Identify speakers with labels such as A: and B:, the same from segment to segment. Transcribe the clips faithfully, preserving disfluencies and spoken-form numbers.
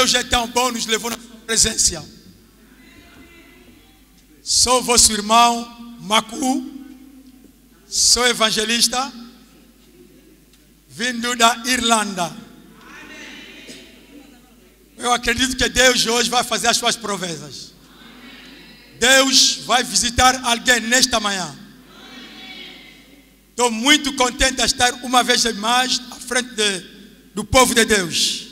A: Deus é tão bom, nos levou na sua presença. Sou vosso irmão Macu, sou evangelista, vindo da Irlanda. Eu acredito que Deus hoje vai fazer as suas proezas. Deus vai visitar alguém nesta manhã. Estou muito contente de estar uma vez mais à frente de, do povo de Deus.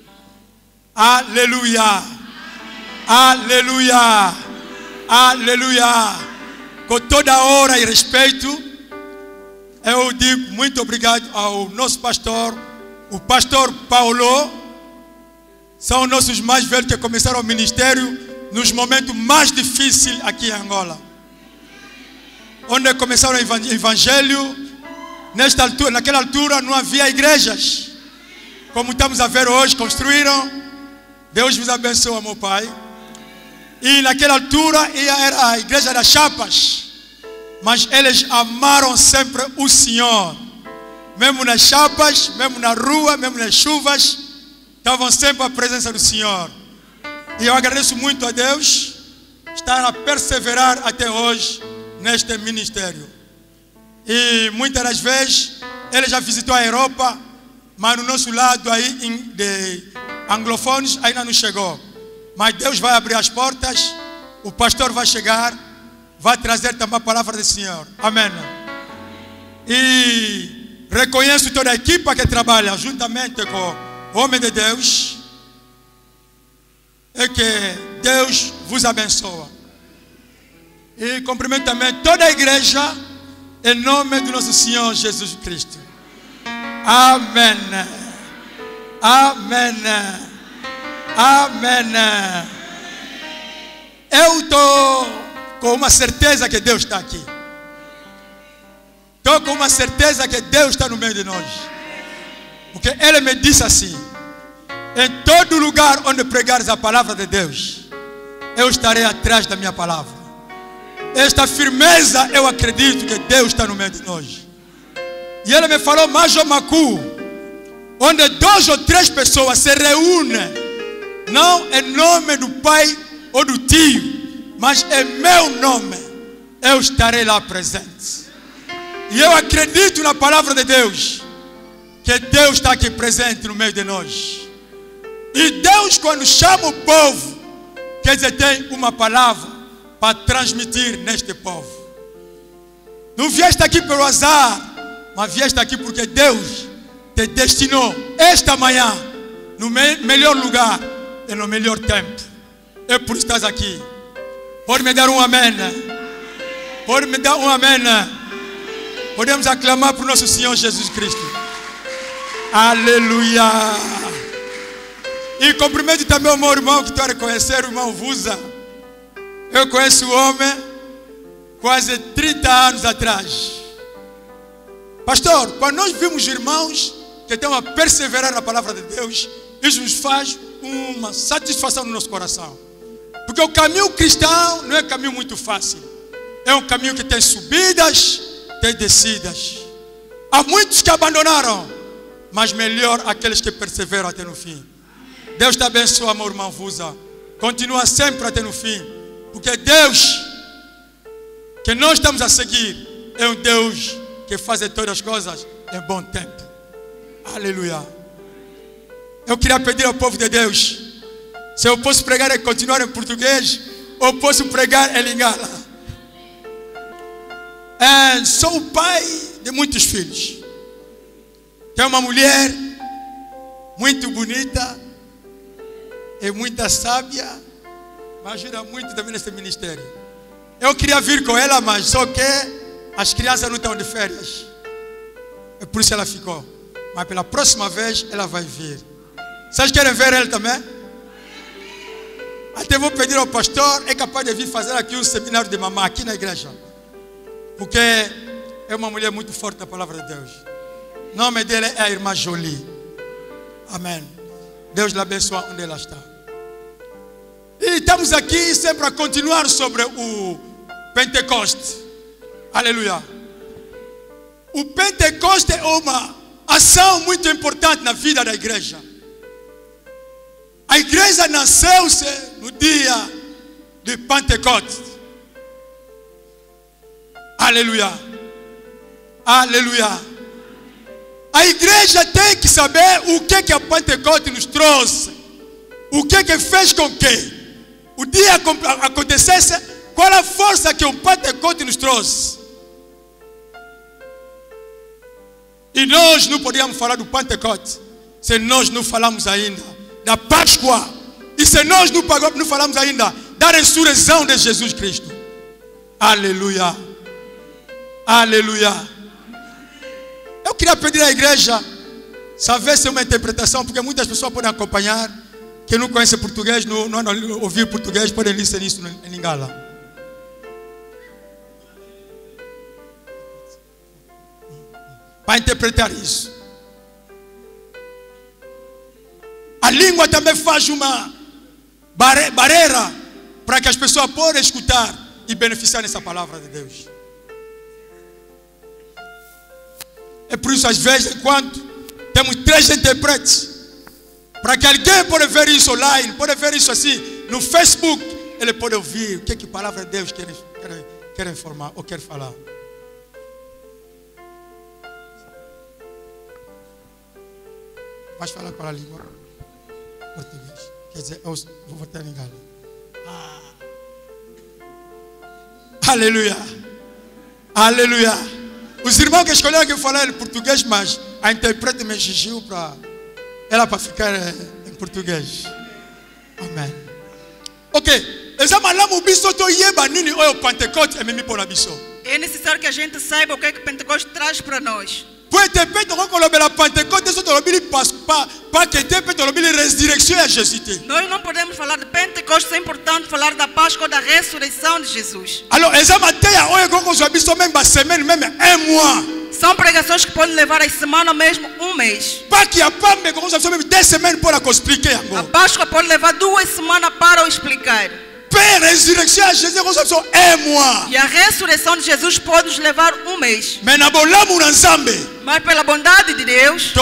A: Aleluia! Aleluia! Aleluia! Com toda a honra e respeito, eu digo muito obrigado ao nosso pastor, o pastor Paulo. São nossos mais velhos que começaram o ministério nos momentos mais difíceis aqui em Angola. Onde começaram o evangelho, nesta altura, naquela altura não havia igrejas. Como estamos a ver hoje, construíram. Deus vos abençoe, meu pai. E naquela altura era a igreja das chapas. Mas eles amaram sempre o Senhor. Mesmo nas chapas, mesmo na rua, mesmo nas chuvas, estavam sempre à presença do Senhor. E eu agradeço muito a Deus estar a perseverar até hoje neste ministério. E muitas das vezes ele já visitou a Europa, mas no nosso lado aí de anglofones ainda não chegou. Mas Deus vai abrir as portas, o pastor vai chegar, vai trazer também a palavra do Senhor. Amém. E reconheço toda a equipa que trabalha juntamente com o homem de Deus. E que Deus vos abençoe. E cumprimento também toda a igreja em nome do nosso Senhor Jesus Cristo. Amém. Amém. Amém. Eu estou com uma certeza que Deus está aqui. Estou com uma certeza que Deus está no meio de nós. Porque Ele me disse assim: em todo lugar onde pregares a palavra de Deus, eu estarei atrás da minha palavra. Esta firmeza eu acredito que Deus está no meio de nós. E Ele me falou: Majomacu, onde duas ou três pessoas se reúnem, não em nome do pai ou do tio, mas em meu nome, eu estarei lá presente. E eu acredito na palavra de Deus, que Deus está aqui presente no meio de nós. E Deus, quando chama o povo, quer dizer, tem uma palavra para transmitir neste povo. Não vieste aqui pelo azar, mas vieste aqui porque Deus te destinou esta manhã no me melhor lugar e no melhor tempo. É por isso que estás aqui. Pode me dar um amém? Pode me dar um amém? Podemos aclamar para o nosso Senhor Jesus Cristo. Aleluia. E cumprimento também o meu irmão que tu a conhecer, o irmão Vusa. Eu conheço o homem quase trinta anos atrás. Pastor, quando nós vimos irmãos que estão a perseverar na palavra de Deus, isso nos faz uma satisfação no nosso coração. Porque o caminho cristão não é um caminho muito fácil. É um caminho que tem subidas, tem descidas. Há muitos que abandonaram, mas melhor aqueles que perseveram até no fim. Deus te abençoe, meu irmão Vusa. Continua sempre até no fim. Porque Deus que nós estamos a seguir é um Deus que faz todas as coisas em bom tempo. Aleluia. Eu queria pedir ao povo de Deus, se eu posso pregar e continuar em português, ou posso pregar em lingala. É, sou o pai de muitos filhos. Tenho uma mulher muito bonita e muito sábia, me ajuda muito também nesse ministério. Eu queria vir com ela, mas só que as crianças não estão de férias. É por isso ela ficou. Mas pela próxima vez ela vai vir. Vocês querem ver ela também? Até vou pedir ao pastor, é capaz de vir fazer aqui um seminário de mamá aqui na igreja. Porque é uma mulher muito forte na palavra de Deus. O nome dela é a irmã Jolie. Amém. Deus lhe abençoe onde ela está. E estamos aqui sempre a continuar sobre o Pentecoste. Aleluia. O Pentecoste é uma ação muito importante na vida da igreja. A igreja nasceu-se no dia de Pentecostes. Aleluia. Aleluia. A igreja tem que saber o que que a Pentecostes nos trouxe. O que que fez com que o dia acontecesse. Qual a força que o Pentecostes nos trouxe. E nós não podíamos falar do Pentecostes se nós não falamos ainda da Páscoa. E se nós não, não falamos ainda da ressurreição de Jesus Cristo. Aleluia. Aleluia. Eu queria pedir à igreja se houvesse uma interpretação, porque muitas pessoas podem acompanhar, que não conhecem português, não, não ouvir português, podem ler isso em Lingala. Para interpretar isso. A língua também faz uma barreira para que as pessoas possam escutar e beneficiar dessa palavra de Deus. É por isso, às vezes, enquanto temos três intérpretes, para que alguém possa ver isso online, pode ver isso assim, no Facebook, ele pode ouvir o que, que a palavra de Deus quer, quer, quer informar ou quer falar. Vais falar qual a língua? Português. Quer dizer, eu vou votar em galo. Ah. Aleluia. Aleluia. Os irmãos que escolheram que falar em português, mas a intérprete me exigiu para ela para ficar em português. Amém. Ok.
B: É necessário que a gente saiba o que é que Pentecostes traz para nós.
A: Nós
B: não podemos falar de Pentecostes, é importante falar da Páscoa, da ressurreição de Jesus. São pregações que podem levar a semana mesmo um mês. A Páscoa pode levar duas semanas para o explicar. E a ressurreição de Jesus pode nos levar um mês. Mas pela bondade de Deus,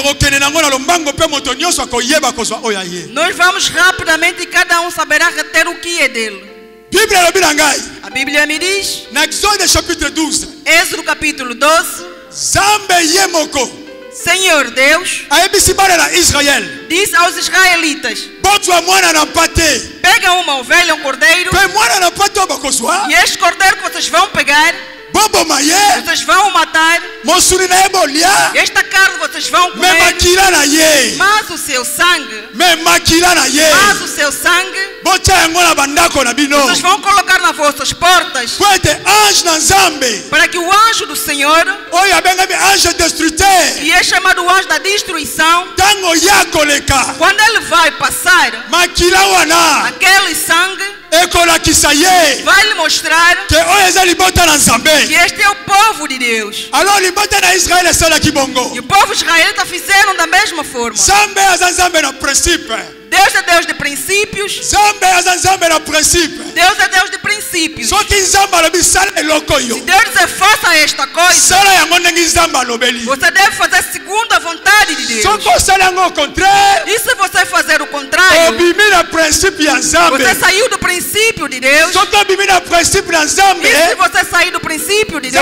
B: nós vamos rapidamente e cada um saberá reter o que é dele. A Bíblia me diz, Êxodo capítulo doze, Senhor Deus diz aos israelitas: pega uma ovelha, um cordeiro, e este cordeiro que vocês vão pegar, vocês vão matar, esta carne vocês vão comer, mas o seu sangue, mas o seu sangue vocês vão colocar nas vossas portas, para que o anjo do Senhor, que é chamado o anjo da destruição, quando ele vai passar, aquele sangue vai lhe mostrar que este é o povo de Deus. E o povo israelita fizeram da mesma forma. Deus é Deus de princípios. Deus é Deus de princípios. Se Deus dizer faça esta coisa, você deve fazer segundo a vontade de Deus. E se você fazer o contrário, você saiu do princípio de Deus. E se você sair do princípio de Deus,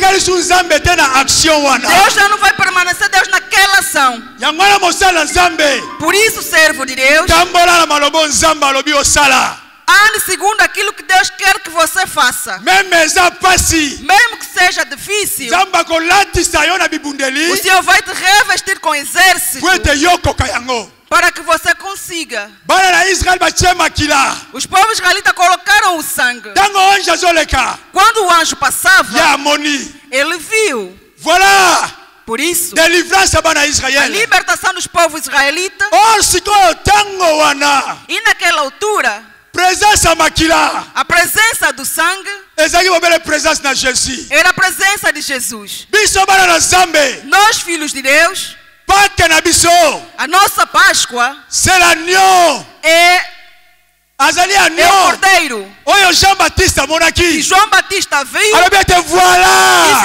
B: Deus já não vai permanecer Deus naquela ação. Por isso, servo de Deus, ande segundo aquilo que Deus quer que você faça. Mesmo que seja difícil, o Senhor vai te revestir com exército para que você consiga. Os povos israelitas colocaram o sangue. Quando o anjo passava, ele viu. Por isso, a libertação dos povos israelitas. E naquela altura, a presença do sangue era a presença de Jesus. Nós, filhos de Deus, a nossa Páscoa é É o cordeiro. E João Batista viu. Disse, é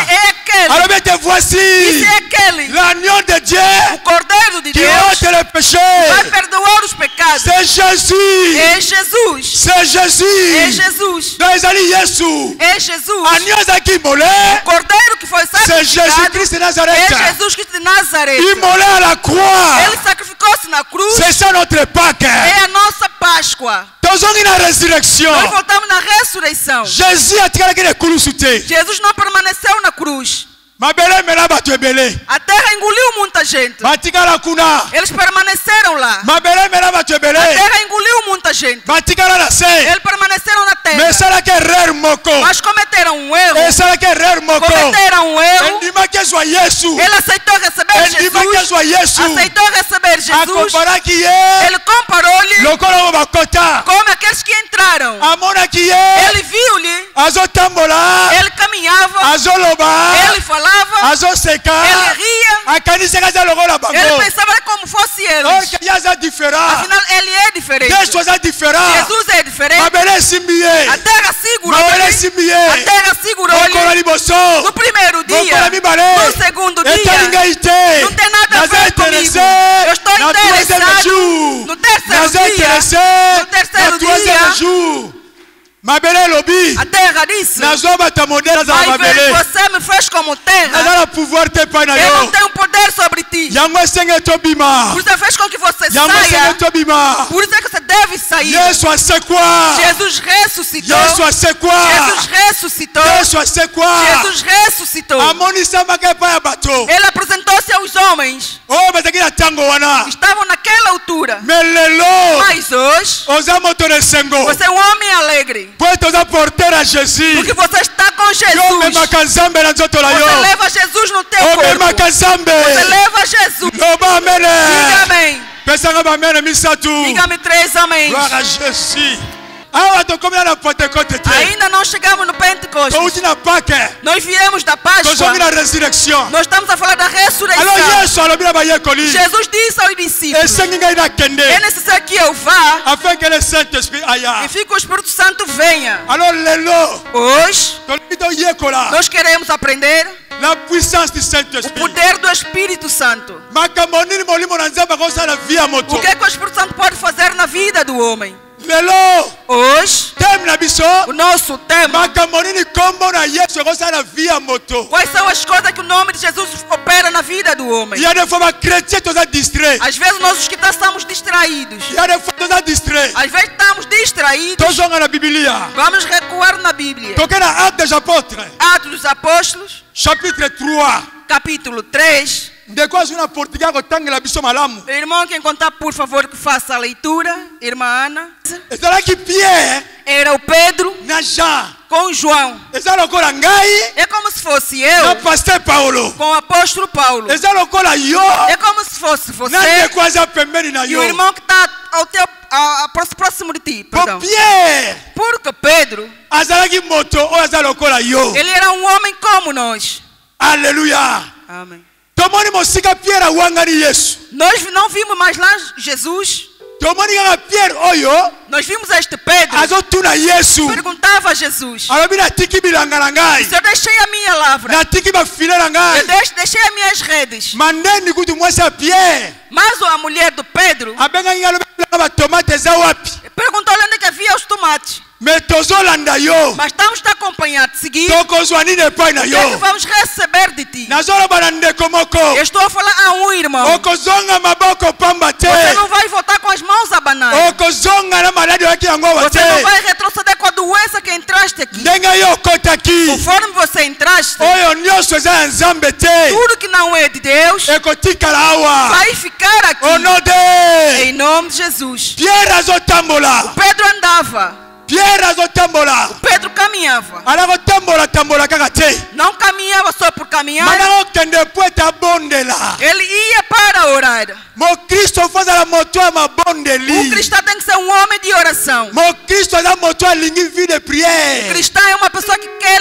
B: aquele.
A: Alors te voici.
B: Isso é aquele.
A: L'agneau de Dieu.
B: O Cordeiro de
A: Qui
B: Deus.
A: ôte les péchés.
B: Vai perdoar os pecados.
A: C'est Jésus.
B: É Jesus.
A: C'est Jésus.
B: É Jesus.
A: Donc ezali Yesu.
B: É Jesus.
A: Agneau ezaki immolé.
B: O Cordeiro que foi
A: C'est Jésus-Christ de
B: sacrificado.
A: Nazareth.
B: É Jesus Cristo de Nazaré.
A: Immolé à la croix.
B: Ele sacrificou-se na cruz.
A: C'est ça notre Pâques.
B: É a nossa Páscoa.
A: Tozongi na résurrection.
B: Nós voltamos na ressurreição.
A: Jésus atikalaki na ekulusu te.
B: Jesus não permaneceu na cruz.
A: Mabele emela bato ebele.
B: A terra engoliu muita gente.
A: Batikala kuna.
B: Eles permaneceram lá.
A: Mabele emela bato ebele.
B: A terra engoliu muita gente.
A: Batikala na se.
B: Eles permaneceram na terra.
A: Mais esalaki erreur moko.
B: Mas cometeram um erro.
A: Esalaki erreur moko.
B: Cometeram um erro.
A: Endimaki ezwa Yesu.
B: Ele aceitou receber
A: Endimaki
B: Jesus.
A: ezwa Yesu.
B: Aceitou receber Jesus.
A: Akomparaki ye.
B: Ele comparou-lhe
A: lokola oyo bakota.
B: como aqueles que entraram.
A: Amonaki ye.
B: Ele viu-lhe.
A: Azotambola.
B: Ele caminhava.
A: Azoloba.
B: Ele falava.
A: Azoseka.
B: Ele ria.
A: Akanisaka aza lokola bango.
B: Ele pensava como fosse
A: Or
B: eles.
A: que ye aza différent.
B: Afinal, ele é diferente.
A: Yesu aza différent.
B: Jesus é diferente.
A: Mabele esimbi ye.
B: A terra
A: Mabele
B: segurou-lhe.
A: esimbi ye.
B: A terra segurou-lhe.
A: Mokolo liboso.
B: No primeiro dia.
A: Mokolo mibale.
B: No segundo dia.
A: Etali ngai te.
B: Não tem nada a
A: Naza
B: ver comigo.
A: intéressé.
B: Eu estou
A: Na troisième
B: interessado
A: jour.
B: no terceiro
A: Naza
B: dia.
A: intéressé.
B: No terceiro
A: Na troisième
B: dia.
A: jour. Mabele lobi.
B: A terra disse.
A: Nazwa bata modele za
B: Vai ver,
A: mabele.
B: você me fez como terra.
A: Naza na pouvoir te pa na
B: Eu não
A: yo.
B: tenho poder sobre ti.
A: Yango esenge tobima.
B: Por isso fez com que você
A: Yango esenge
B: saia.
A: tobima.
B: Por isso é que você deve sair.
A: Yesu asekwa.
B: Jesus ressuscitou.
A: Yesu asekwa.
B: Jesus ressuscitou.
A: Yesu asekwa.
B: Jesus ressuscitou.
A: Amonisambaka epai ya bato.
B: Ele apresentou-se aos homens.
A: Oyo bazalaki na ntango wana.
B: Estavam naquela altura.
A: Mais lelo.
B: Mas hoje,
A: oza moto na esengo.
B: você é um homem alegre.
A: Po ete oza porter a Jésus.
B: Porque você está com
A: Yo
B: Jesus.
A: omemaka Nzambe na nzoto na
B: Você
A: yo.
B: leva Jesus no teu corpo.
A: Omemaka Nzambe.
B: Você leva Jesus.
A: Loba
B: Diga
A: amene.
B: amém.
A: Pesanga bamene misatu.
B: Diga-me três amém.
A: Gloire à Jésus. Awa tokomi na Pentecote te.
B: Ainda não chegamos no Pentecostes.
A: Touti na Pâques.
B: Nós viemos da Páscoa.
A: Tozongi na résurrection.
B: Nós estamos a falar da ressurreição.
A: Alors Yesu alobi na bayekoli.
B: Jesus disse aos discípulos:
A: Esengi ngai nakende.
B: é necessário que eu vá
A: Afin que le Saint-Esprit aya.
B: e fique o Espírito Santo venha.
A: Alors lelo.
B: Hoje,
A: Tolobi toyekola.
B: nós queremos aprender
A: La puissance du
B: o
A: Saint-Esprit.
B: poder do Espírito Santo.
A: Makambo nini molimo na Nzambe akosala na vie ya moto.
B: O que é que o Espírito Santo pode fazer na vida do homem?
A: Lelo.
B: Hoje,
A: Teme na biso.
B: o nosso tema:
A: Makambo nini kombo na Yesu akosala na vie ya moto.
B: quais são as coisas que o nome de Jesus opera na vida do homem?
A: Il y a des fois ba chrétien toza distrait.
B: Às vezes nós os que estamos distraídos.
A: Il y a des fois toza distrait.
B: Às vezes estamos distraídos.
A: Tozonga na Biblia.
B: Vamos recuar na Bíblia.
A: Toke na Actes des Apôtres.
B: Atos dos Apóstolos,
A: Chapitre trois.
B: capítulo três.
A: Ndeko azwi na Portugal kotangela biso malamu.
B: Irmão, quem contar, por favor, que faça a leitura. Irmã Ana.
A: Ezalaki Pierre
B: Era o Pedro
A: na Jean.
B: com João.
A: Eza lokola ngai
B: É como se fosse
A: na
B: eu
A: Pasteur Paulo.
B: com o apóstolo Paulo.
A: Eza lokola yo
B: É como se fosse você
A: na ndeko aza pembeni na
B: e
A: yo.
B: o irmão que está ao teu, a, a, próximo de ti.
A: Po
B: Perdão.
A: Pierre
B: Porque Pedro,
A: azalaki moto oyo aza lokola yo.
B: ele era um homem como nós.
A: Alléluia.
B: Amém.
A: Tomoni mosika Pierre awangani Yesu.
B: Nós não vimos mais lá Jesus.
A: Tomoni kaka Pierre oyo
B: Nós vimos este Pedro.
A: azotuna Yesu.
B: Perguntava a Jesus:
A: Alobi natiki bilanga na ngai.
B: se eu deixei a minha lavra,
A: Natiki bafile na
B: eu
A: ngai.
B: deix- deixei as minhas redes.
A: Mandeni kutu mwasi ya Pierre.
B: Mas a mulher do Pedro
A: Abengaki alobi bilanga batomate eza wapi.
B: perguntou onde que havia os tomates.
A: Me tozolanda yo.
B: Mas estamos te acompanhando, seguir.
A: Tokozwa nini epai na
B: O que
A: yo.
B: vamos receber de ti?
A: Nazoloba na ndeko moko.
B: Eu estou a falar a um irmão.
A: Okozonga maboko pamba te.
B: Você não vai voltar com as mãos abanadas.
A: Okozonga na maladi oyaki yango awa
B: Você não
A: te.
B: vai retroceder com a doença que entraste aqui.
A: Ndenge yo okotaki.
B: Conforme você entraste,
A: Oyo nyonso eza ya Nzambe te.
B: tudo que não é de Deus
A: Ekotikala awa.
B: vai ficar aqui.
A: Au nom de
B: Em nome de Jesus.
A: Pierre azotambola.
B: Pedro andava.
A: Pierre azotambola.
B: Pedro caminhava.
A: Anakotambola tambola kaka te.
B: Não caminhava só por caminhar.
A: Manakokende po ete abondela.
B: Ele ia para orar.
A: Mokristo fo azala moto ya
B: O
A: mabondeli.
B: cristão tem que ser um homem de oração.
A: Mokristo aza moto alingi vie de
B: O
A: prière.
B: cristão é uma pessoa que quer a vida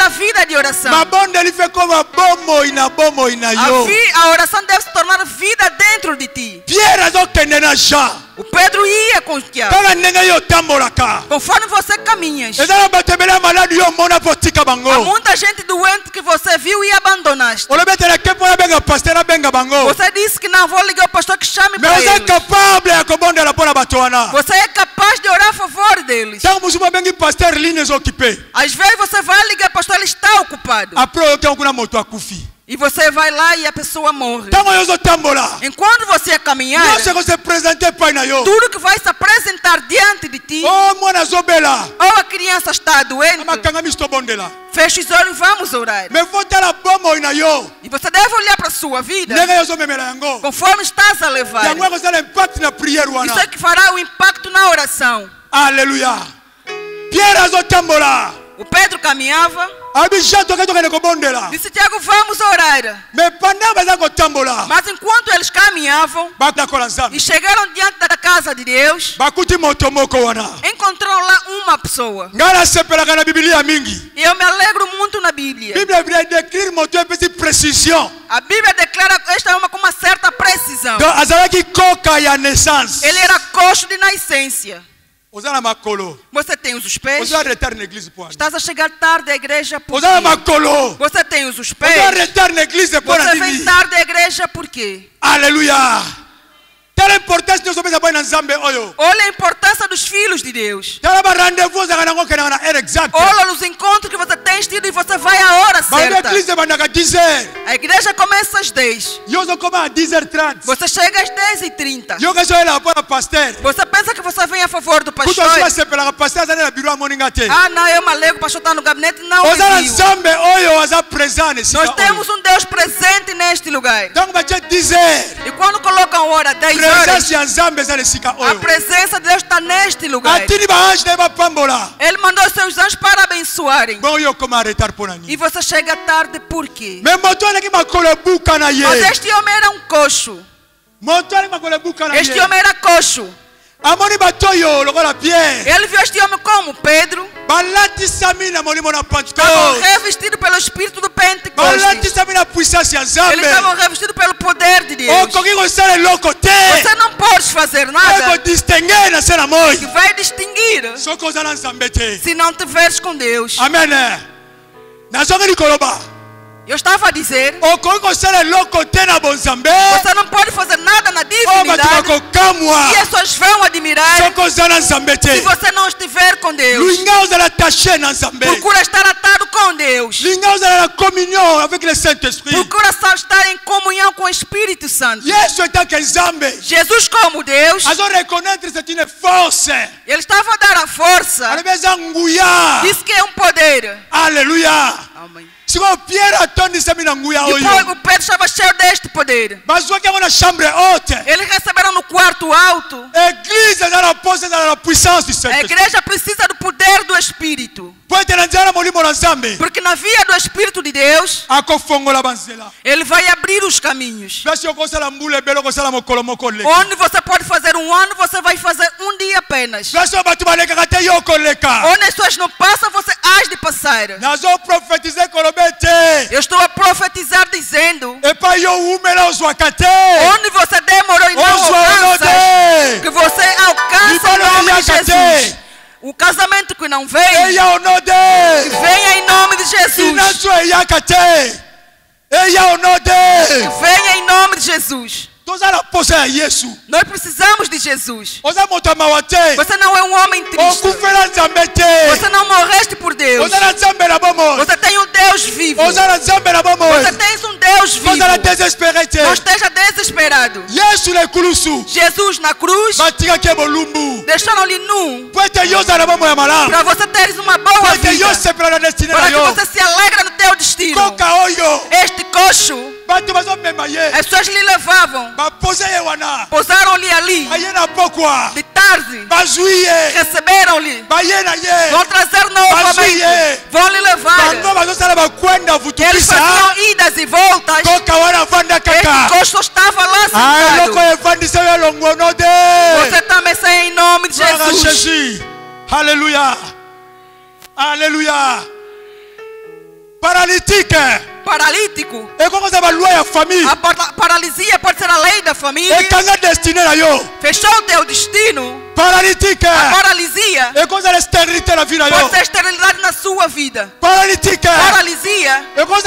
B: de oração.
A: A,
B: vi, a oração deve se tornar vida dentro de ti. O Pedro ia com o Tiago. Conforme você caminha, há muita gente doente que você viu e abandonaste. Você disse que não vou ligar o pastor que chame para eles. Você é capaz de orar a favor deles. Às vezes você vai ligar o pastor, ele está ocupado. E você vai lá e a pessoa morre. Enquanto você caminhar, tudo que vai se apresentar diante de ti, ou a criança está doente, feche os olhos e vamos orar. E você deve olhar para a sua vida conforme estás a levar. Isso é que fará o impacto na oração.
A: Aleluia.
B: O Pedro caminhava. Disse Tiago, vamos orar. Mas enquanto eles caminhavam e chegaram diante da casa de Deus, encontraram lá uma pessoa. E eu me alegro muito na Bíblia. A Bíblia declara esta uma com uma certa precisão. Ele era coxo de nascença. Você tem os pés. Estás a chegar tarde à igreja por quê? Você tem os pés. Você vem tarde à igreja por quê?
A: Aleluia.
B: Olha a importância dos filhos de Deus. Olha os encontros que você tem tido e você vai à hora certa. A igreja começa às dez. Você chega às dez e trinta. Você pensa que você vem a favor do pastor? Ah, não, eu me alegro, o pastor está no gabinete. Não, nós temos um Deus presente neste lugar. E quando colocam hora dez horas, a presença de Deus está neste lugar. Ele mandou seus anjos para abençoarem. E você chega tarde por quê? Mas este homem era um coxo. Este homem era coxo. Ele viu este homem como Pedro. Estavam revestidos pelo Espírito do Pentecostes. Eles estavam revestidos pelo poder de Deus. Você não pode fazer nada que vai distinguir se não te veres com Deus.
A: Amém.
B: Eu estava a dizer, você não pode fazer nada na divindade e as pessoas vão admirar se você não estiver com Deus. Procura estar atado com Deus. Procura estar em comunhão com o Espírito Santo. Jesus como Deus, ele estava a dar a força. Diz que é um poder.
A: Aleluia.
B: Amém.
A: E o
B: Pedro estava cheio deste poder. Eles receberam no quarto alto.
A: A
B: igreja precisa do poder do Espírito. Porque na via do Espírito de Deus, ele vai abrir os caminhos. Onde você pode fazer um ano, você vai fazer um dia apenas. Onde as pessoas não passam, você há de passar. Eu estou a profetizar dizendo, onde você demorou e não alcança, que você alcança o nome de Jesus. O casamento que não vem, venha em nome de Jesus. Venha em nome de Jesus. Nós precisamos de Jesus. Você não é um homem triste. Você não morreste por Deus. Você tem um Deus vivo. Você tem um Deus vivo. Não esteja desesperado. Jesus na cruz deixaram-lhe nu para você teres uma boa vida, para que você se alegra no teu destino. Este coxo, as pessoas lhe levavam, pousaram-lhe ali de tarde, receberam-lhe, vão trazer novamente, vão lhe levar. Eles faziam idas e voltas. Este coxo estava lá sentado. Você também sai em nome de Jesus.
A: Aleluia. Aleluia. Paralítico.
B: Paralítico.
A: A
B: paralisia pode ser a lei da família. Fechou o teu destino.
A: Paralítico.
B: A paralisia
A: pode ser
B: esterilidade na sua vida.
A: Paralítico.
B: Paralisia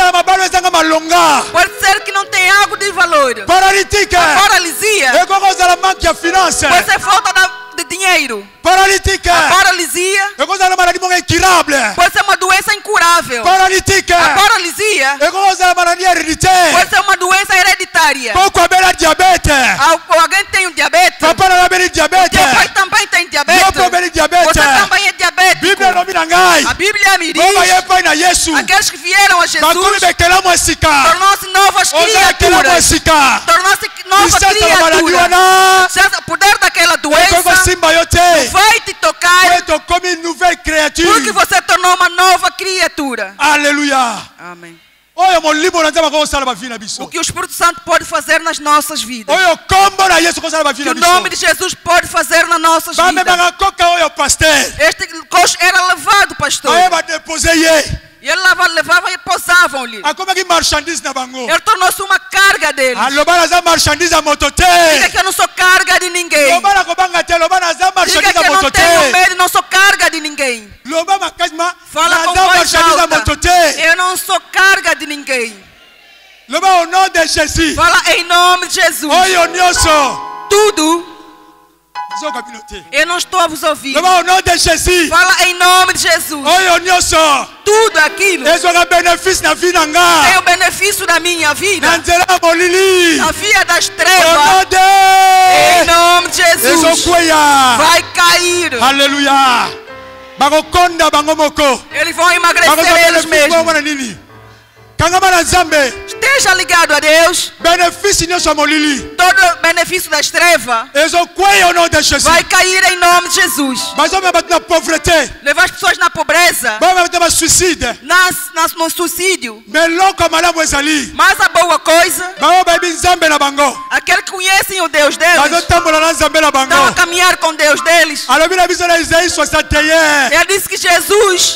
B: pode ser que não tem algo de valor.
A: Paralítico.
B: A paralisia pode ser falta de dinheiro.
A: Paralítica.
B: A paralisia pode ser uma doença incurável.
A: Paralítica.
B: A paralisia pode ser uma doença hereditária. Alguém tem um diabetes. O teu pai também tem diabetes. Você também é diabético. A Bíblia me diz: aqueles que vieram a Jesus tornou-se novas criaturas. Tornou-se nova criatura. O poder daquela doença vai te tocar, porque você tornou uma nova criatura.
A: Aleluia.
B: Amém.
A: O
B: que o Espírito Santo pode fazer nas nossas vidas, que o nome de Jesus pode fazer nas nossas vidas. Este coxo era levado, pastor, e ele levava, levava e posavam-lhe. Ele tornou-se uma carga deles. Diga que eu não sou carga de ninguém. Diga que eu não tenho medo, não sou carga de ninguém. Fala com voz alta: eu não sou carga de ninguém. Fala em nome de Jesus. Tudo. Eu não estou a vos ouvir. Fala em nome de Jesus. Tudo aquilo tem o benefício da minha vida. A via das trevas, em nome de Jesus, vai cair.
A: Aleluia.
B: Eles vão emagrecer eles mesmos. Esteja ligado a Deus. Todo benefício das trevas vai cair em nome de Jesus. Levar as pessoas na pobreza, nas, nas, no suicídio. Mas a boa coisa, aqueles que conhecem o Deus deles estão a caminhar com Deus deles. Ele disse que Jesus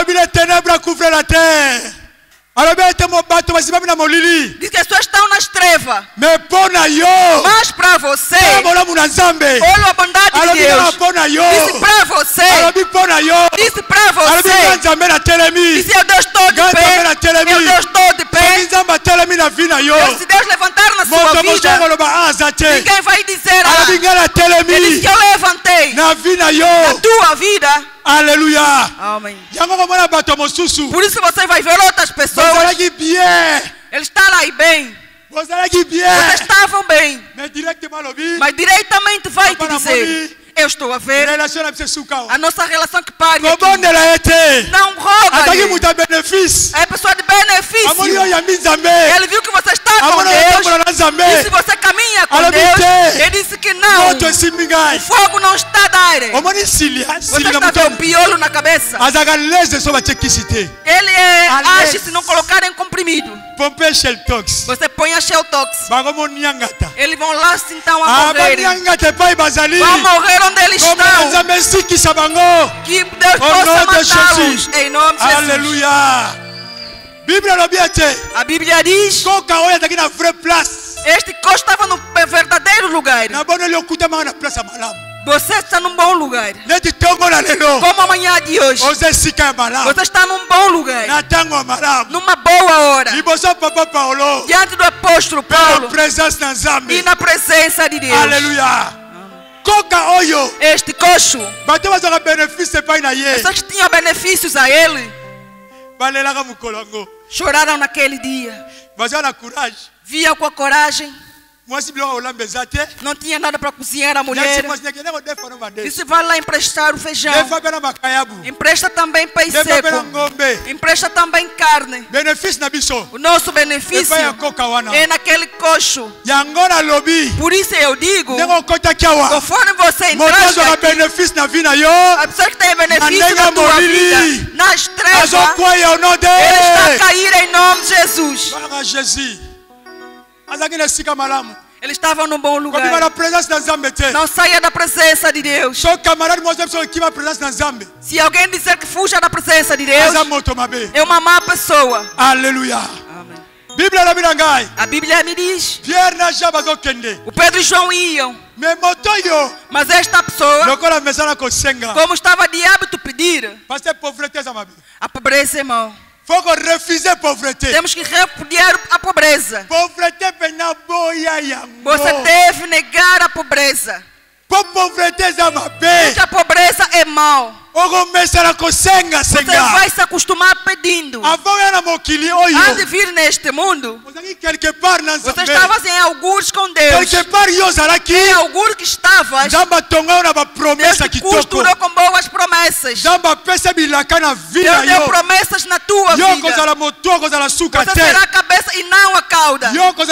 B: diz que as pessoas estão nas trevas, mas para você, olha a bondade de Deus. Disse para você, disse para você, disse: eu Deus estou de pé, eu Deus estou de pé. Se Deus levantar na sua vida, ninguém vai dizer: ah, ele disse que eu levantei na tua vida.
A: Aleluia.
B: Amém. Por isso você vai ver outras pessoas. Eles estão lá e bem. Vocês estavam bem. Mas diretamente vai te dizer: eu estou a ver a nossa relação que pare aqui. Não roga. É pessoa de benefício. Ele viu que você está com Deus. E se você caminha com Deus, ele disse que não. O fogo não está a dar. Você está com o piolo na cabeça. Ele é, age se não colocar em comprimido. Você põe a Sheltox. Eles vão lá então a morrer. Vão morrer onde eles estão. Que Deus possa matá-los em nome de Jesus.
A: Aleluia.
B: A Bíblia diz: este coxo estava no verdadeiro lugar. Você está num bom lugar. Como amanhã de hoje, você está num bom lugar, numa boa hora, diante do apóstolo Paulo e na presença de Deus.
A: Aleluia.
B: Este coxo, pessoas que tinham benefícios a ele, choraram naquele dia. Viam com a coragem. Não tinha nada para cozinhar a mulher. Disse: vai lá emprestar o feijão. Empresta também peixe seco. Empresta também carne. O nosso benefício é naquele coxo. Por isso eu digo: conforme você entraste aqui, a pessoa que tem benefício na tua vida, nas trevas, ele está a cair em nome de Jesus. Eles estavam num bom lugar. Não saia da presença de Deus. Se alguém dizer que fuja da presença de Deus, é uma má pessoa.
A: Aleluia.
B: Amém.
A: Bíblia
B: A Bíblia me diz: o Pedro e João iam, mas esta pessoa, como estava de hábito pedir, a pobreza é mau. Temos que repudiar a pobreza. Você deve negar a pobreza. Porque a pobreza é mau. Você vai se acostumar pedindo. Antes de vir neste mundo, você estava em algures com Deus. Em algures que estavas, Deus te costurou com boas promessas. Deus deu promessas na tua vida. Você será a cabeça e não a cauda.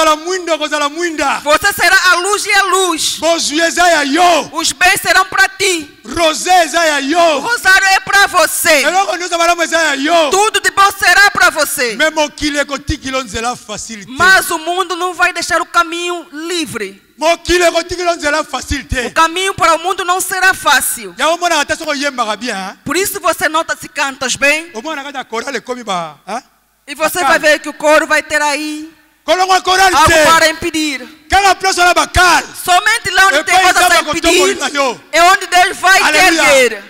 B: Você será a luz e a luz. Os bens serão para ti. O rosário é para você. Tudo de bom será para você. Mas o mundo não vai deixar o caminho livre. O caminho para o mundo não será fácil. Por isso você nota se cantas bem. E você vai ver que o coro vai ter aí algo para impedir. Somente lá onde tem coisas a impedir é onde Deus vai te erguer.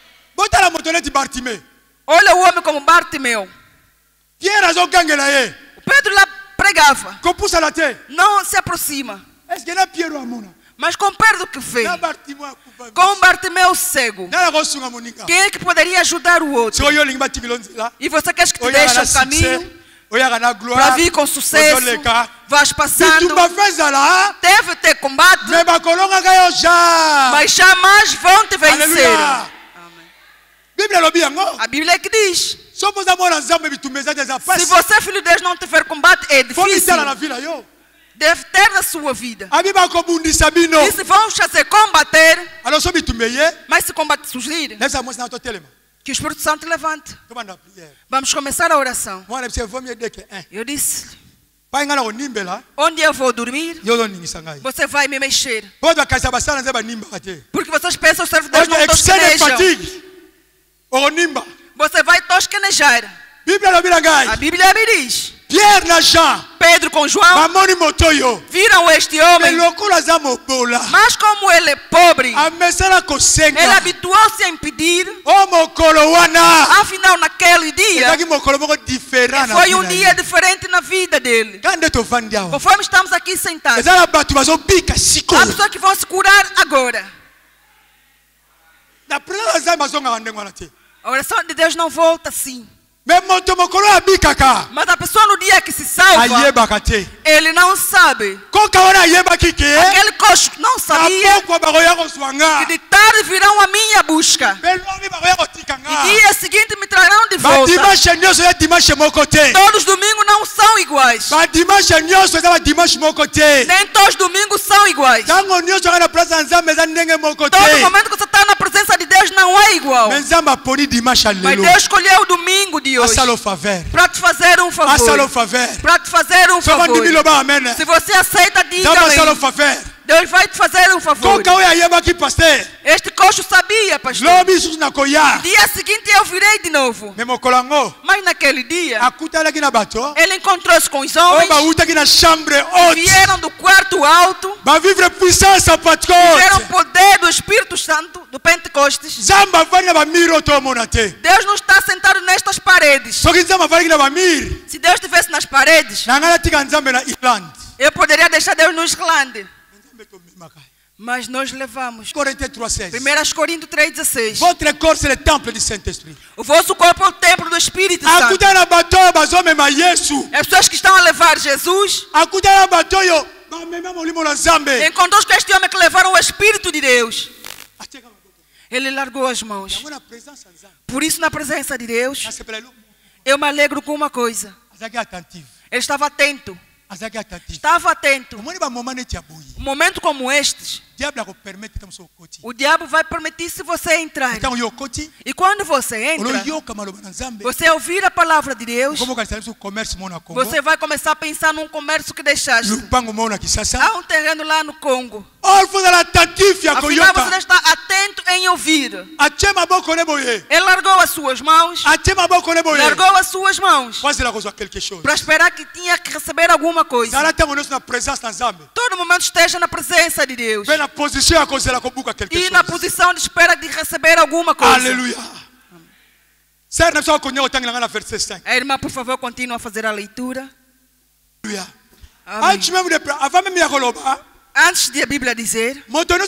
B: Olha o homem como Bartimeu. O Pedro lá pregava. Não se aproxima. Mas com Pedro que fez? Com Bartimeu cego. Quem é que poderia ajudar o outro? E você quer que te deixe o caminho para vir com sucesso? Vais passando. Deve ter combate, mas jamais vão te vencer. A Bíblia é que diz: se você, filho de Deus, não tiver combate, é difícil. Deve ter na sua vida. E se vão fazer combater, mas se combate surgir, que o Espírito Santo te levante. Vamos começar a oração. Eu disse: onde eu vou dormir, você vai me mexer. Porque vocês pensam que os servos de Deus não tosquenejam. Você vai tosquenejar. A Bíblia me diz: Pedro com João viram este homem, mas como ele é pobre, ele habituou-se a impedir. Afinal, naquele dia foi um dia diferente na vida dele. Conforme estamos aqui sentados, há pessoas que vão se curar agora. A oração de Deus não volta assim. Mas a pessoa no dia que se salva, ele não sabe. Aquele coxo não sabia que de tarde virão a minha busca e dia seguinte me trarão de volta. Todos os domingos não são iguais. Nem todos os domingos são iguais. Todo momento que você está na presença de Deus não é igual. Mas Deus escolheu o domingo de hoje para te fazer um favor. Para te fazer um favor. Se você aceita, diga amém. Deus vai te fazer um favor. Este coxo sabia, pastor. No dia seguinte eu virei de novo. Mas naquele dia, ele encontrou-se com os homens. Vieram do quarto alto. Viveram o poder do Espírito Santo, do Pentecostes. Deus não está sentado nestas paredes. Se Deus estivesse nas paredes, eu poderia deixar Deus no Islândia. Mas nós levamos. primeira Coríntios três, dezesseis.
A: Votre corps c'est le temple du Saint-Esprit.
B: O vosso corpo é o templo do Espírito Santo. As pessoas que estão a levar Jesus encontrou com este homem que levaram o Espírito de Deus. Ele largou as mãos. Por isso, na presença de Deus, eu me alegro com uma coisa. Ele estava atento. Estava atento. Um momento como este, O diabo vai permitir se você entrar. E quando você entra, você ouvir a palavra de Deus, você vai começar a pensar num comércio que deixaste. Há um terreno lá no Congo. Afinal, você está atento em ouvir. Ele largou as suas mãos. Largou as suas mãos para esperar que tinha que receber alguma coisa. Todo momento esteja na presença de Deus. E na posição de espera de receber alguma coisa.
A: Aleluia.
B: A irmã, por favor, continue a fazer a leitura. Antes de a Bíblia dizer,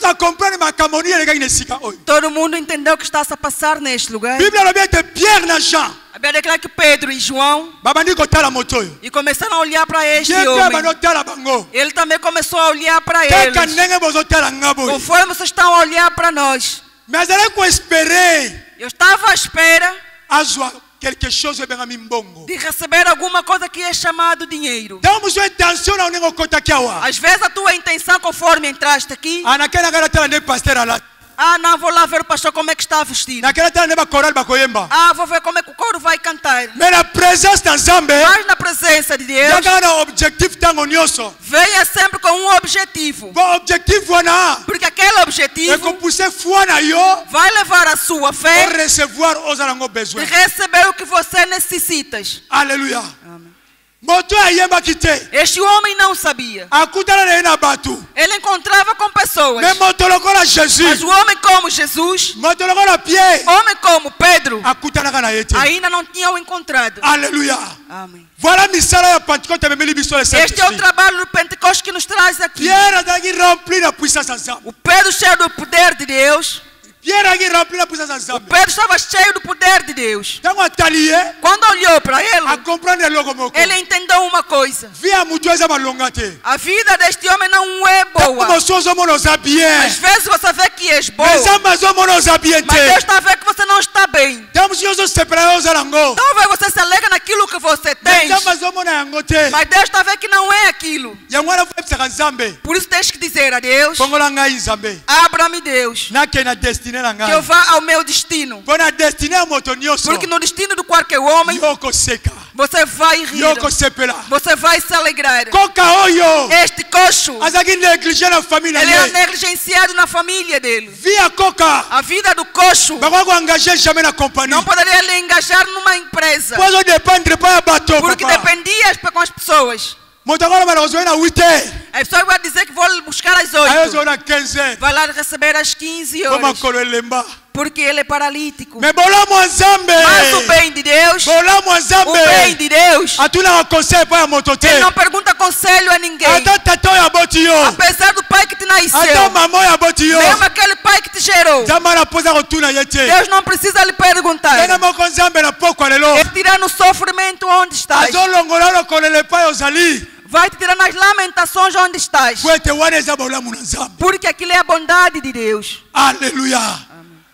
B: todo mundo entendeu o que está a passar neste lugar. A Bíblia declara que Pedro e João e começaram a olhar para este homem. Ele também começou a olhar para eles, conforme vocês estão a olhar para nós. Eu estava à espera de receber alguma coisa que é chamado dinheiro. Às vezes a tua intenção, conforme entraste aqui, ah, não, vou lá ver o pastor como é que está vestido. Ah, vou ver como é que o coro vai cantar. Mas na presença de Deus, venha sempre com um objetivo. Porque aquele objetivo vai levar a sua fé de receber o que você necessita.
A: Aleluia.
B: Amém.
A: Este homem não sabia. Ele encontrava com pessoas. Mas o homem como Jesus, homem como Pedro, ainda não tinham encontrado.
B: Aleluia.
A: Amém.
B: Este é o trabalho do Pentecostes que nos traz aqui.
A: O Pedro cheio do poder de Deus.
B: O Pedro estava cheio do poder de Deus.
A: Quando olhou para ele,
B: ele entendeu uma coisa.
A: A vida deste homem não é boa. Às
B: vezes você vê que és boa,
A: mas
B: Deus está a ver que você não está bem. Talvez você se alegra naquilo que você tem, mas Deus está a ver que não é aquilo. Por isso tens que dizer a Deus: abra-me, Deus, que eu vá ao meu destino. Porque no destino do qualquer homem, você vai rir, você vai se alegrar. Este coxo, ele é negligenciado na família dele. A vida do coxo não poderia lhe engajar numa empresa, porque dependia com as pessoas. A pessoa vai dizer que vou buscar às oito, vai lá receber às quinze horas, porque ele é paralítico. Mas o bem de Deus, o bem de Deus, ele não pergunta conselho a ninguém. Apesar do pai que te nasceu, mesmo aquele pai que te gerou, Deus não precisa lhe perguntar. Ele tira no sofrimento onde estás, vai te tirar nas lamentações onde estás, porque aquilo é a bondade de Deus. Aleluia.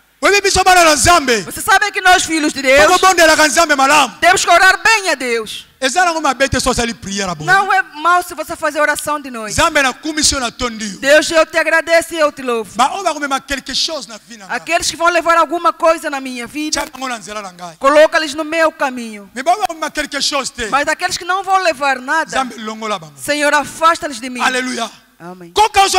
A: Você sabe que nós, filhos de Deus, temos que orar bem a Deus. Não é mal se você fazer oração de noite. Deus, eu te agradeço e eu te louvo. Aqueles que vão levar alguma coisa na minha vida, coloca-lhes no meu caminho. Mas aqueles que não vão levar nada, Senhor, afasta-lhes de mim.
B: Aleluia.
A: Amém.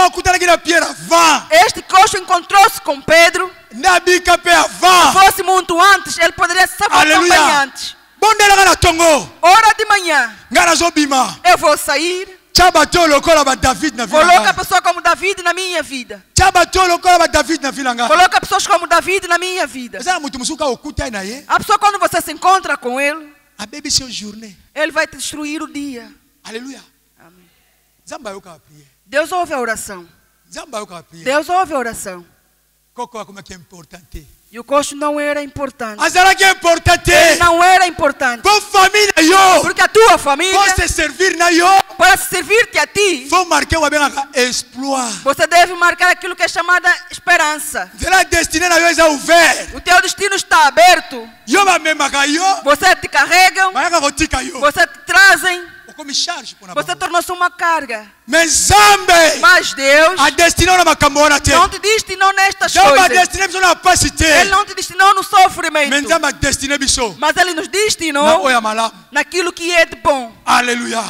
A: Este coxo encontrou-se com Pedro. Se fosse muito antes, ele poderia ser acompanhante. Hora de manhã, eu vou sair. Coloca a pessoa como David na minha vida. Coloca pessoas como David na minha vida. A pessoa, quando você se encontra com ele, ele vai te destruir o dia.
B: Aleluia.
A: Amém. Deus ouve a oração. Deus ouve a oração. E o coxo não era importante. Ele não era importante. Porque a tua família, para servir-te a ti, você deve marcar aquilo que é chamada esperança. O teu destino está aberto. Você te carregam, você te trazem,
B: Você tornou-se uma carga.
A: Mas
B: Deus não te destinou nestas coisas. Ele não te destinou no sofrimento. Mas Ele nos destinou naquilo que é de bom.
A: Aleluia.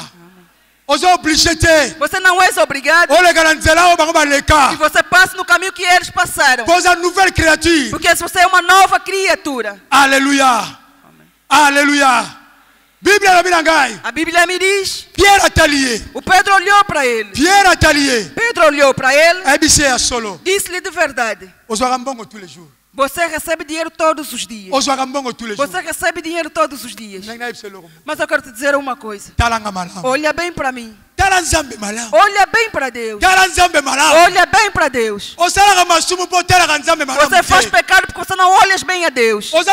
B: Você não é obrigado. E você passa no caminho que eles passaram. Porque se você é uma nova criatura.
A: Aleluia. Aleluia.
B: A Bíblia me diz.
A: Pierre Atalier.
B: O Pedro olhou para ele.
A: Pierre Atalier.
B: Pedro olhou para ele.
A: Solo.
B: Disse-lhe de verdade. Você recebe dinheiro todos os dias. Você recebe dinheiro todos os dias. Mas eu quero te dizer uma coisa. Olha bem para mim. Olha bem para Deus. Olha bem para Deus. Você faz pecado porque você não olha bem a Deus. Você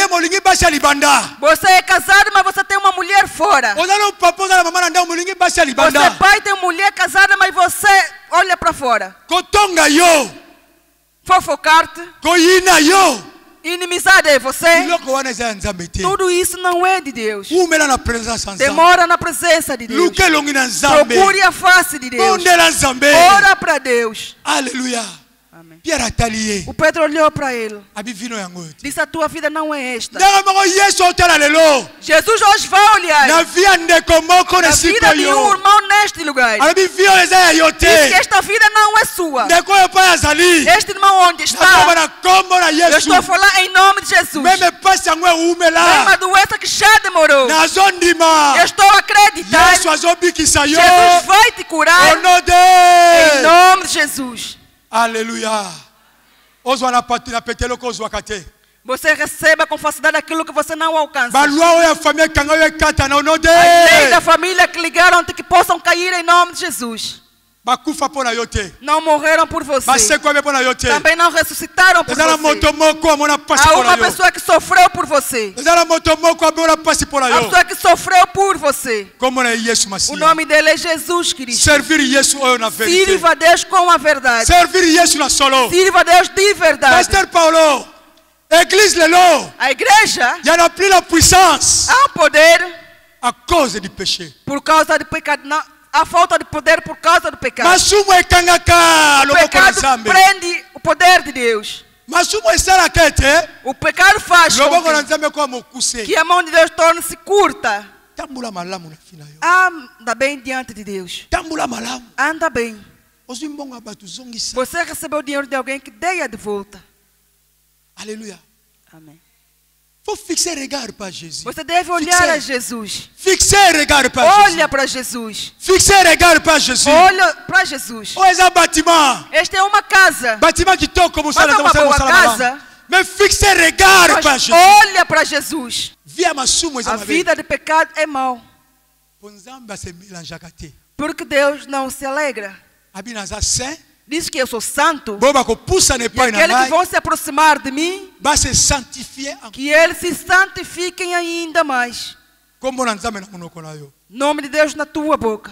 B: é casado, mas você tem uma mulher fora. Você é pai, tem uma mulher casada, mas você olha para fora. Fofocar-te. Inimizade é você. Tudo isso não é de Deus. Demora na presença de Deus. Procure a face de Deus. Ora para Deus.
A: Aleluia. Pierre Atalier.
B: O Pedro olhou para ele. Disse: a tua vida não é esta. Jesus hoje vai olhar na vida de um irmão neste lugar. Diz que esta vida não é sua. Este irmão onde está, eu estou a falar em nome de Jesus. Mesma doença que já demorou, eu estou a acreditar. Jesus vai te curar em nome de Jesus.
A: Aleluia.
B: Você receba com facilidade aquilo que você não alcança. A lei da família que ligaram que possam cair em nome de Jesus. Não morreram por você. Também não ressuscitaram por você. Há uma pessoa que sofreu por você. A pessoa que sofreu por você. O nome dele é Jesus Cristo. Sirva a Deus com a verdade. Sirva a Deus de verdade.
A: Pastor Paulo,
B: a igreja há poder
A: a causa do péché.
B: Por causa do pecado. Não. A falta de poder por causa do pecado. O pecado prende o poder de Deus. O pecado faz com que, que a mão de Deus torne-se curta. Anda bem diante de Deus. Anda bem. Você recebeu o dinheiro de alguém que dê de volta.
A: Aleluia.
B: Amém.
A: Fixer regard para Jesus.
B: Você deve olhar Fixer. a Jesus.
A: Fixer regard para Jesus.
B: Olha para Jesus.
A: Fixer regard para Jesus.
B: Olha para Jesus. Esta é uma casa.
A: Bâtiment que toca como
B: sala, uma boa casa.
A: Mas fixer regard para Jesus.
B: Olha para Jesus. A vida de pecado é mau. Porque Deus não se alegra. Diz que eu sou santo. E aqueles que vão se aproximar de mim, que eles se santifiquem ainda mais. Nome de Deus na tua boca.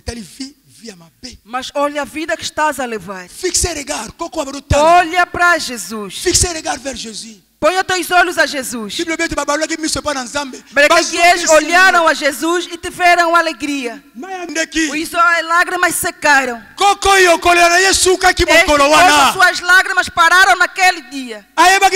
B: Mas olha a vida que estás a levar. Olha para Jesus. Põe os teus olhos a Jesus. Para que eles olharam a Jesus e tiveram alegria. Isso as lágrimas secaram. As suas lágrimas pararam naquele dia.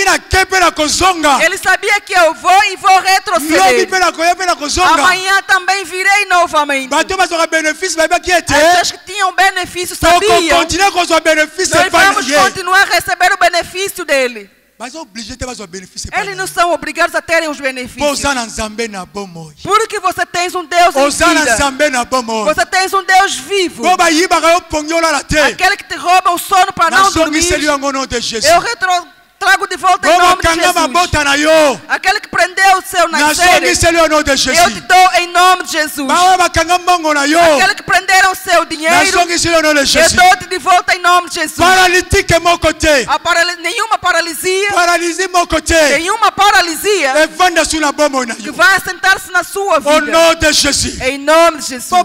B: Ele sabia que eu vou e vou retroceder. Amanhã também virei novamente. As pessoas que tinham benefício sabiam. Nós vamos continuar a receber o benefício dele. Eles não são obrigados a terem os benefícios. Porque você tem um Deus em vida. Você tem um Deus vivo. Aquele que te rouba o sono para não dormir. Eu retro... trago de volta em nome de Jesus. Aquele que prendeu o seu nascer, eu te dou em nome de Jesus. Aquele que prenderam o seu dinheiro, eu dou-te de volta em nome de Jesus. A parali nenhuma paralisia, nenhuma paralisia que vai assentar-se na sua vida. Em nome de Jesus.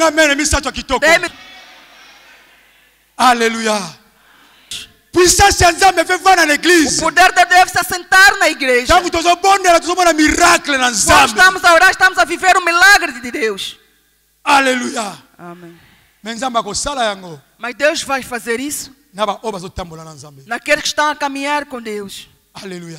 A: Aleluia. O
B: poder de Deus se assentar na igreja. Quando estamos a orar, estamos a viver o milagre de Deus.
A: Aleluia.
B: Amém.
A: Mas
B: Deus vai fazer isso naqueles que estão a caminhar com Deus.
A: Aleluia.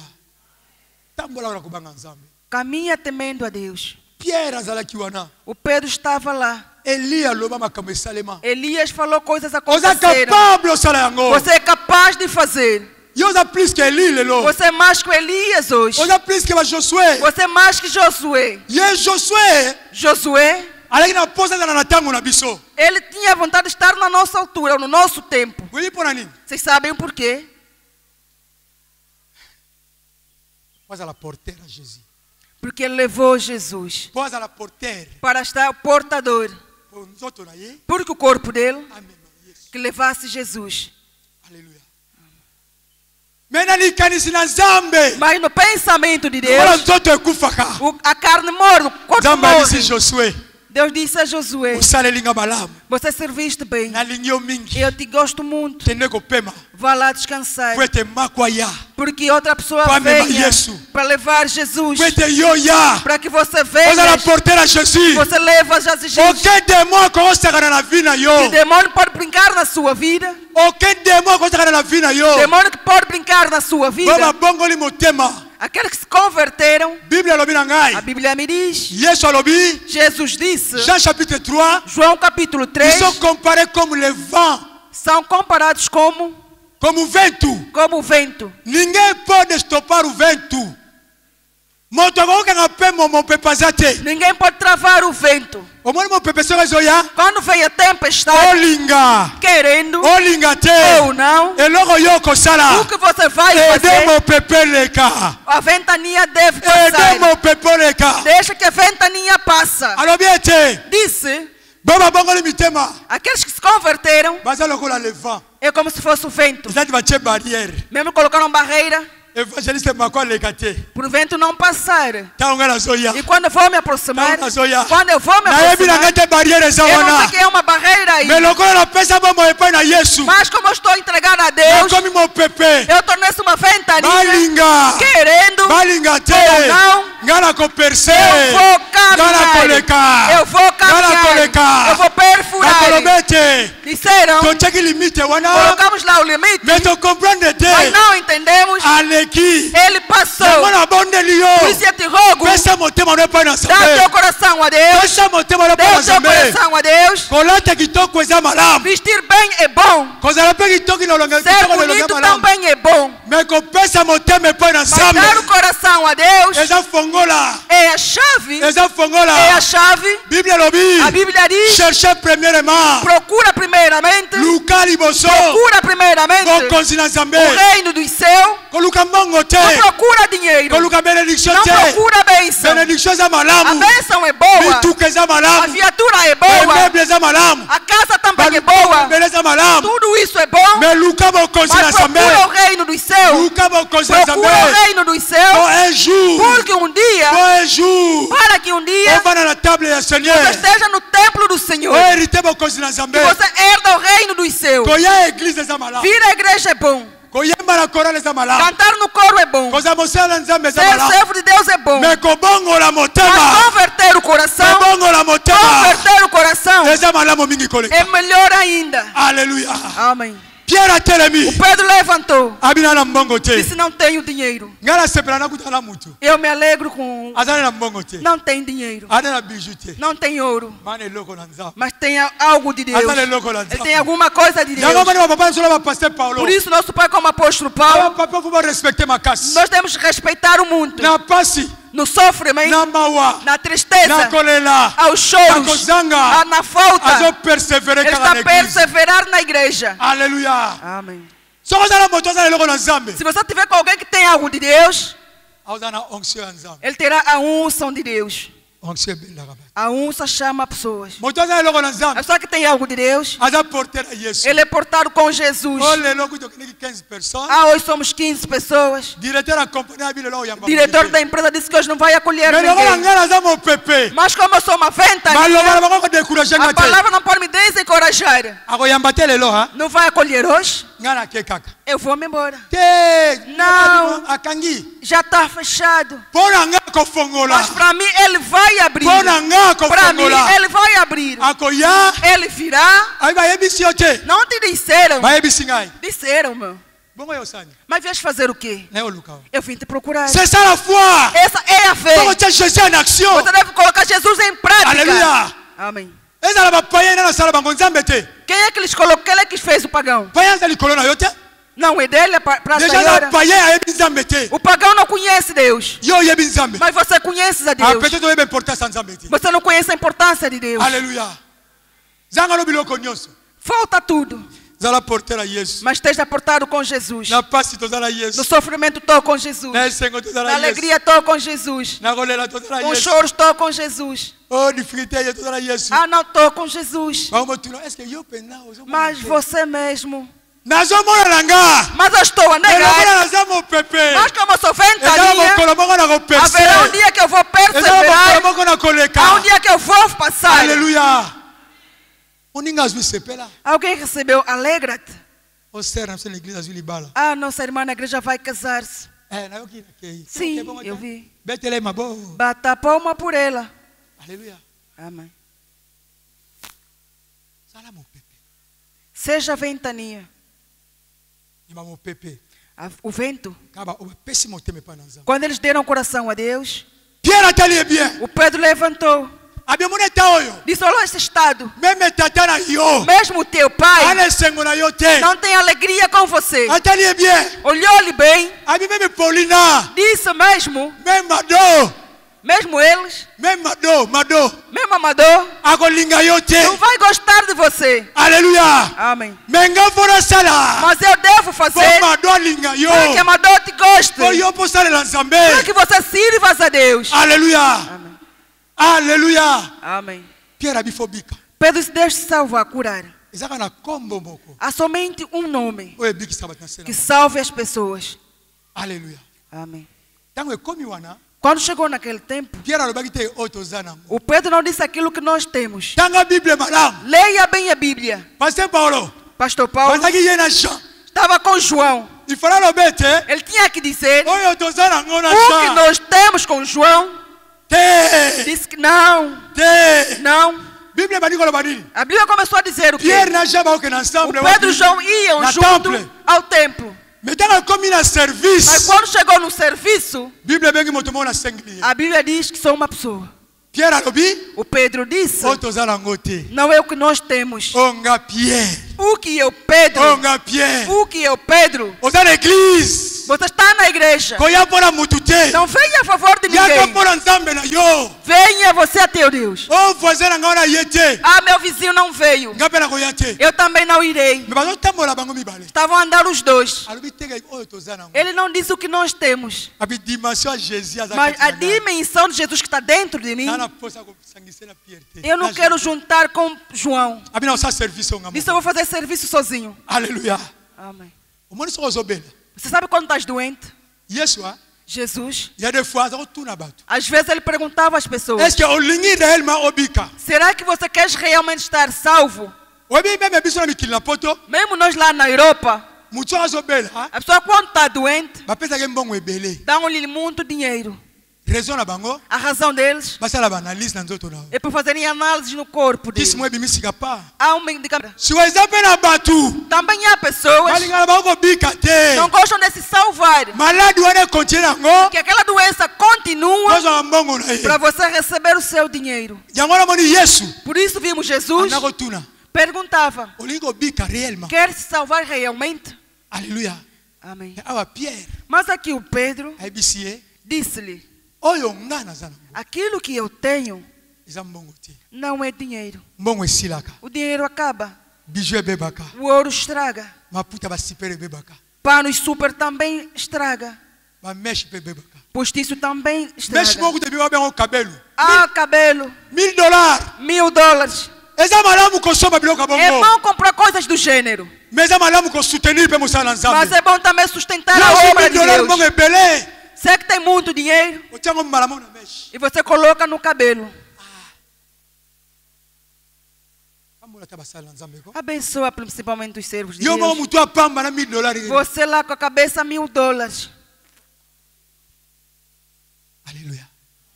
B: Caminha temendo a Deus. O Pedro estava lá. Elias falou coisas aconteceram. Você é capaz de fazer. Você é mais que Elias hoje. Você é mais que Josué. Josué, ele tinha vontade de estar na nossa altura, no nosso tempo. Vocês sabem o porquê? Porque ele levou Jesus para estar o portador. Porque o corpo dele que levasse Jesus.
A: Aleluia.
B: Mas no pensamento de Deus, a carne morre, o corpo morre. Deus disse a Josué: você serviste bem, eu te gosto muito, vá lá descansar, porque outra pessoa venha para levar Jesus, para que você venha, você leva Jesus. Que demônio pode brincar na sua vida? Demônio que pode brincar na sua vida? Aqueles que se converteram, a Bíblia me diz, Jesus disse,
A: Jean chapitre trois,
B: João capítulo três,
A: ils sont comparés comme le vent,
B: são comparados como
A: como o vento.
B: Como o vento.
A: Ninguém pode estopar o vento.
B: Ninguém pode travar o vento. Quando vem a tempestade, querendo ou não, o que você vai fazer? A ventania deve passar. Deixa que a ventania passa. Disse, aqueles que se converteram é como se fosse o vento. Mesmo colocaram barreira para o vento não passar. E quando eu vou me aproximar, quando eu vou me aproximar, eu não sei que é uma barreira aí. Mas como eu estou entregado a Deus, eu tornei-se uma ventania, querendo ou não, eu vou caminhar, eu vou caminhar, eu vou perfurar. Disseram, colocamos lá o limite, mas não entendemos. Ele passou. Por isso eu te rogo, dá teu coração a Deus, dá teu coração a Deus. Vestir bem é bom, ser bonito também é bom, mas dar o coração a Deus é a chave, é a chave. A Bíblia diz, procura primeiramente, procura primeiramente o reino dos céus. Não procura dinheiro, não procura bênção. A bênção é boa, a viatura é boa, a casa também é boa, tudo isso é bom. Mas procura o reino dos céus, procura o reino dos céus, porque um dia, para que um dia você esteja no templo do Senhor, que você herda o reino dos céus. Vir à igreja é bom, cantar no coro é bom, ser servo de Deus é bom, mas converter o coração, converter o coração é melhor ainda.
A: Aleluia.
B: Amém.
A: O
B: Pedro levantou, disse: não tenho dinheiro. Eu me alegro com não tem dinheiro, não tem ouro, mas tem algo de Deus. Ele tem alguma coisa de Deus. Por isso nosso pai, como apóstolo Paulo, nós temos que respeitar o mundo. No sofrimento, na tristeza, aos choros, na falta, ele está a perseverar na igreja.
A: Aleluia.
B: Amém. Se você tiver com alguém que tem algo de Deus, ele terá a unção de Deus. A unção chama pessoas. A pessoa que tem algo de Deus, ele é portado com Jesus. Ah, hoje somos quinze pessoas. Diretor da empresa disse que hoje não vai acolher ninguém. Mas como eu sou uma ventania, a palavra não pode me desencorajar. Não vai acolher hoje. eu vou me embora. Não, já está fechado. Mas para mim ele vai abrir. Para mim ele vai abrir. Ele virá. Não te disseram. Disseram, meu. Mas vies fazer o quê? Eu vim te procurar. Essa é a fé. Você deve colocar Jesus em prática.
A: Aleluia.
B: Amém. Quem é que eles colocou? Quem é que fez o pagão? Não, é dele para o pagão não conhece Deus. Mas você conhece a Deus. Você não conhece a importância de Deus.
A: Aleluia.
B: Falta tudo. Mas esteja portado com Jesus. No sofrimento estou com Jesus. Na alegria estou com Jesus. Com choro estou com Jesus. Ah, não estou com Jesus. Mas você mesmo. Mas eu estou a negar. Mas como sou ventania, haverá um dia que eu vou perseverar. Há um dia que eu vou passar.
A: Aleluia.
B: Alguém recebeu? Alegra-te. Ah, nossa irmã na igreja vai casar-se. Sim, eu vi. Bata a palma por ela.
A: Aleluia.
B: Amém. Seja ventania. O vento. Quando eles deram coração a Deus, o Pedro levantou. Disse: olha esse estado. Mesmo teu pai não tem alegria com você. Olhou-lhe bem. Disse mesmo. Mesmo eles. Mesmo amador. Não vai gostar de você.
A: Aleluia.
B: Amém.
A: Mas
B: eu devo fazer para que amador te goste. Para que você sirva a Deus.
A: Aleluia.
B: Amém.
A: Aleluia.
B: Amém.
A: Pedro
B: se deixa salvar, curar. Há somente um nome que salve as pessoas.
A: Aleluia.
B: Amém. Quando chegou naquele tempo, o Pedro não disse aquilo que nós temos. Leia bem a Bíblia.
A: Pastor Paulo,
B: Pastor Paulo estava com João. Ele tinha que dizer o que nós temos com João. Disse que não. Não. A Bíblia começou a dizer o quê? O Pedro e João iam junto ao templo. Mas quando chegou no serviço, a Bíblia diz que sou uma pessoa. O Pedro disse: não é o que nós temos. O que eu, Pedro? O que eu, Pedro? Você está na igreja. Não venha a favor de ninguém. Venha você a teu Deus. Ah, meu vizinho não veio. Eu também não irei. Estavam a andar os dois. Ele não disse o que nós temos. Mas a dimensão de Jesus que está dentro de mim, eu não quero juntar com João. Disse: eu vou fazer serviço sozinho.
A: Aleluia.
B: Amém. Você sabe quando estás doente? Jesus. Às vezes ele perguntava às pessoas: será que você quer realmente estar salvo? Mesmo nós lá na Europa, a pessoa quando está doente, dão-lhe muito dinheiro. A razão deles é por fazerem análise no corpo deles. Há um medicamento. Também há pessoas que não gostam de se salvar, que aquela doença continua para você receber o seu dinheiro. Por isso vimos Jesus perguntava: quer se salvar realmente?
A: Aleluia.
B: Amém. Mas aqui o Pedro disse-lhe: aquilo que eu tenho não é dinheiro. O dinheiro acaba. O ouro estraga. Panos super também estraga. Postiço também estraga. Ah, cabelo.
A: Mil dólares.
B: Mil dólares. É bom comprar coisas do gênero. Mas é bom também sustentar a obra de Deus. Você que tem muito dinheiro e você coloca no cabelo. Abençoa principalmente os servos de Deus. Você lá com a cabeça mil dólares.
A: Aleluia.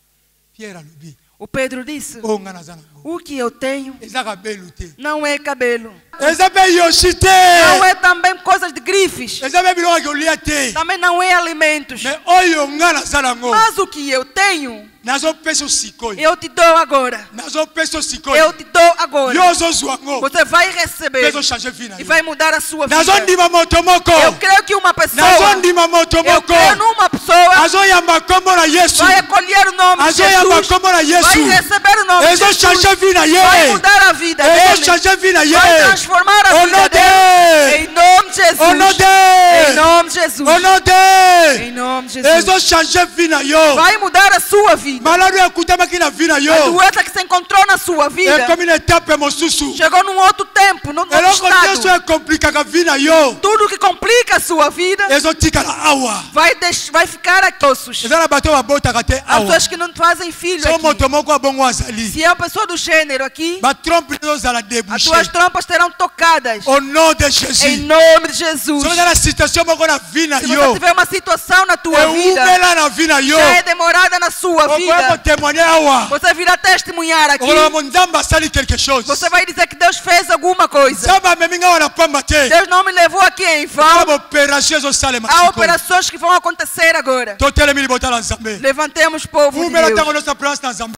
B: O Pedro disse: o que eu tenho não é cabelo. Não é também coisas de grifes. Também não é alimentos. Mas o que eu tenho, eu te dou agora. Eu te dou agora. Você vai receber e vai mudar a sua vida. Eu creio que uma pessoa, eu creio numa pessoa, vai acolher o nome de Jesus, vai receber o nome de Jesus, vai mudar a vida dele, vai transformar a vida dele. Em nome de Jesus. Em nome de Jesus. Em nome de Jesus. Vai mudar a sua vida. A doença que se encontrou na sua vida chegou num outro tempo, num outro estado. Tudo que complica a sua vida vai, deixar, vai ficar aqui. As pessoas que não fazem filho aqui. Se é uma pessoa do gênero aqui, as suas trompas serão tocadas. Em nome de Jesus. Se você tiver uma situação na tua vida já é demorada na sua vida, você virá testemunhar aqui. Você vai dizer que Deus fez alguma coisa. Deus não me levou aqui em vão. Há operações que vão acontecer agora. Levantemos, povo de Deus.